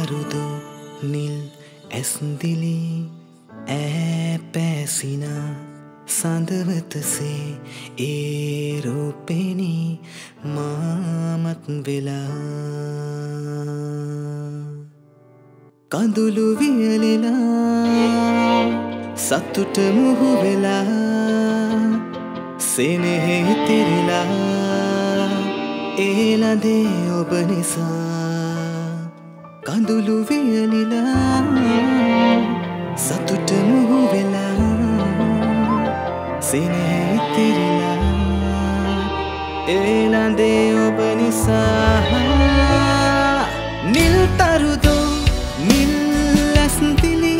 තරුදු නිල් ඇස්දිලි ඈපෑසින සඳවතසේ ඒ රූපෙනි මාමත් වෙලා කඳුළු වියලිලා සතුට මුහු වෙලා සෙනෙහෙ තිරිලා ඒලදේ ඔබ නිසා කඳුළු වියලිලා සතුට මුහු වෙලා සෙනෙහෙ තිරිලා ඒලදේ ඔබ නිසා නිල් තරුදු නිල් ඇස්දිලි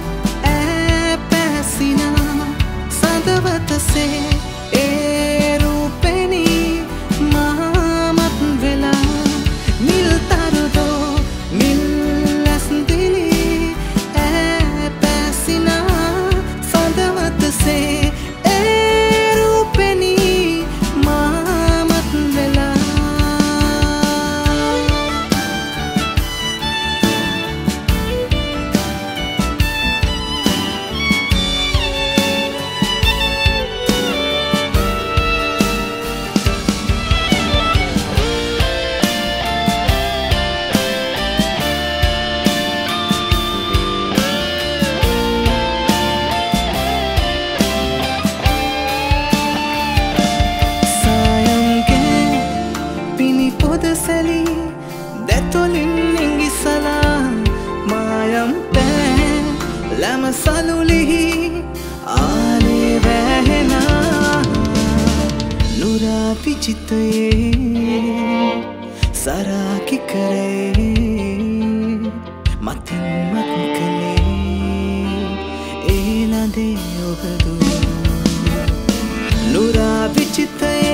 ඈපෑසින සඳවතසේ ඒ රූපෙනි මාමත් වෙලා නිල් තරුදු නිල් ඇස්දිලි ඈපෑසින සඳවතසේ ඒ රූපෙනි මාමත් වෙලා පොදසැලි දැතොලින් ඉංගිසලා මායම් පෑ ලැම සලුලිහි ආලේ වැහෙනා නුරා විචිතයේ සරාකි කරේ මතින් මත් කළේ ඒලදේ ඔබදු නුරා විචිතයේ